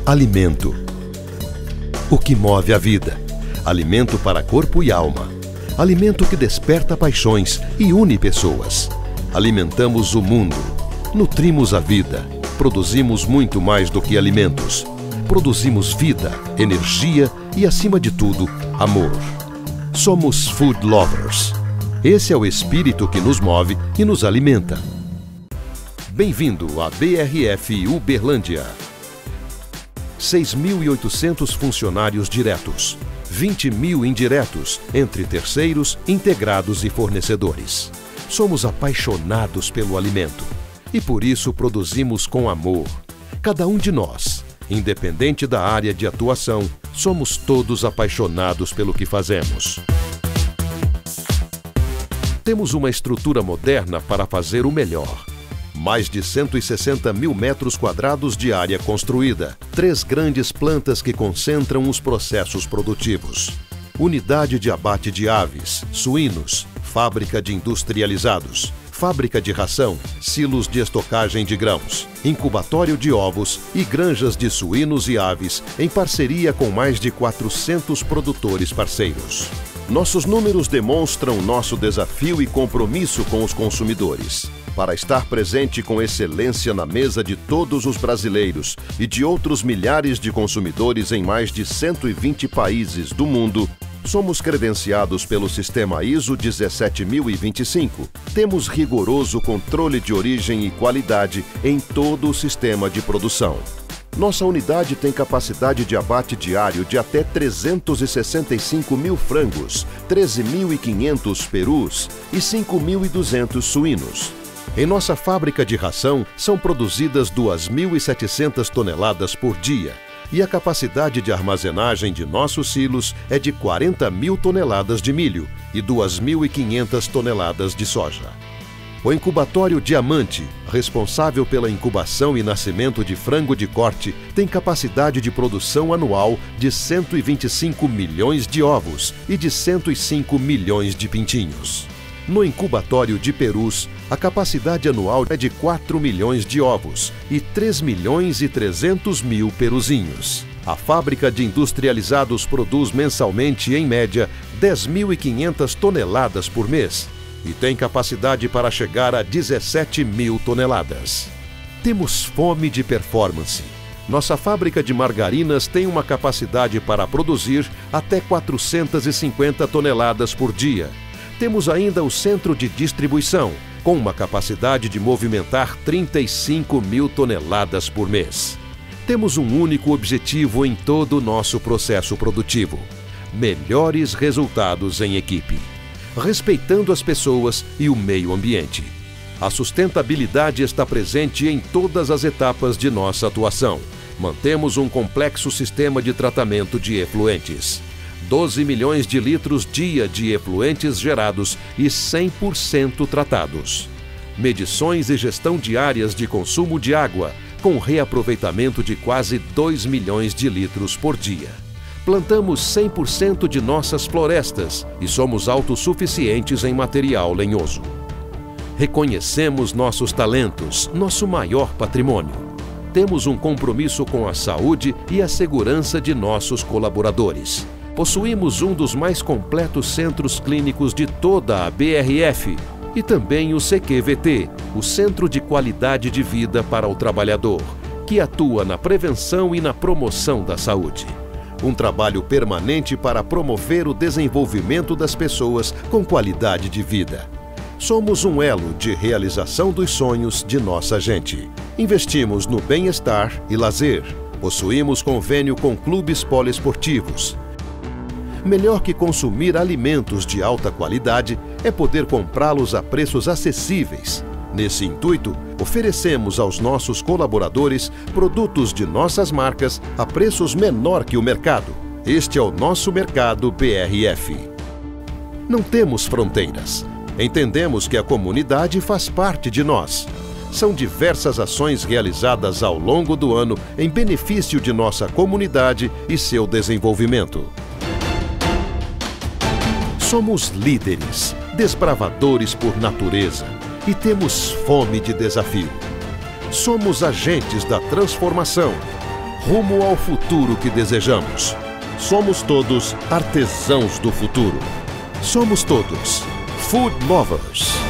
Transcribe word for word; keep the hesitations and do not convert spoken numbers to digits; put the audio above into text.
Alimento. O que move a vida. Alimento para corpo e alma. Alimento que desperta paixões e une pessoas. Alimentamos o mundo. Nutrimos a vida. Produzimos muito mais do que alimentos. Produzimos vida, energia e, acima de tudo, amor. Somos food lovers. Esse é o espírito que nos move e nos alimenta. Bem-vindo à B R F Uberlândia. seis mil e oitocentos funcionários diretos, vinte mil indiretos, entre terceiros, integrados e fornecedores. Somos apaixonados pelo alimento e por isso produzimos com amor. Cada um de nós, independente da área de atuação, somos todos apaixonados pelo que fazemos. Temos uma estrutura moderna para fazer o melhor. Mais de cento e sessenta mil metros quadrados de área construída. Três grandes plantas que concentram os processos produtivos. Unidade de abate de aves, suínos, fábrica de industrializados, fábrica de ração, silos de estocagem de grãos, incubatório de ovos e granjas de suínos e aves em parceria com mais de quatrocentos produtores parceiros. Nossos números demonstram nosso desafio e compromisso com os consumidores. Para estar presente com excelência na mesa de todos os brasileiros e de outros milhares de consumidores em mais de cento e vinte países do mundo, somos credenciados pelo Sistema I S O dezessete mil e vinte e cinco. Temos rigoroso controle de origem e qualidade em todo o sistema de produção. Nossa unidade tem capacidade de abate diário de até trezentos e sessenta e cinco mil frangos, treze mil e quinhentos perus e cinco mil e duzentos suínos. Em nossa fábrica de ração, são produzidas duas mil e setecentas toneladas por dia e a capacidade de armazenagem de nossos silos é de quarenta mil toneladas de milho e duas mil e quinhentas toneladas de soja. O incubatório Diamante, responsável pela incubação e nascimento de frango de corte, tem capacidade de produção anual de cento e vinte e cinco milhões de ovos e de cento e cinco milhões de pintinhos. No incubatório de perus, a capacidade anual é de quatro milhões de ovos e três milhões e trezentos mil peruzinhos. A fábrica de industrializados produz mensalmente, em média, dez mil e quinhentas toneladas por mês e tem capacidade para chegar a dezessete mil toneladas. Temos fome de performance. Nossa fábrica de margarinas tem uma capacidade para produzir até quatrocentas e cinquenta toneladas por dia. Temos ainda o centro de distribuição, com uma capacidade de movimentar trinta e cinco mil toneladas por mês. Temos um único objetivo em todo o nosso processo produtivo: melhores resultados em equipe, respeitando as pessoas e o meio ambiente. A sustentabilidade está presente em todas as etapas de nossa atuação. Mantemos um complexo sistema de tratamento de efluentes. doze milhões de litros dia de efluentes gerados e cem por cento tratados. Medições e gestão diárias de consumo de água, com reaproveitamento de quase dois milhões de litros por dia. Plantamos cem por cento de nossas florestas e somos autossuficientes em material lenhoso. Reconhecemos nossos talentos, nosso maior patrimônio. Temos um compromisso com a saúde e a segurança de nossos colaboradores. Possuímos um dos mais completos centros clínicos de toda a B R F e também o C Q V T, o Centro de Qualidade de Vida para o Trabalhador, que atua na prevenção e na promoção da saúde. Um trabalho permanente para promover o desenvolvimento das pessoas com qualidade de vida. Somos um elo de realização dos sonhos de nossa gente. Investimos no bem-estar e lazer. Possuímos convênio com clubes poliesportivos. Melhor que consumir alimentos de alta qualidade é poder comprá-los a preços acessíveis. Nesse intuito, oferecemos aos nossos colaboradores produtos de nossas marcas a preços menor que o mercado. Este é o nosso mercado B R F. Não temos fronteiras. Entendemos que a comunidade faz parte de nós. São diversas ações realizadas ao longo do ano em benefício de nossa comunidade e seu desenvolvimento. Somos líderes, desbravadores por natureza e temos fome de desafio. Somos agentes da transformação, rumo ao futuro que desejamos. Somos todos artesãos do futuro. Somos todos Food Lovers.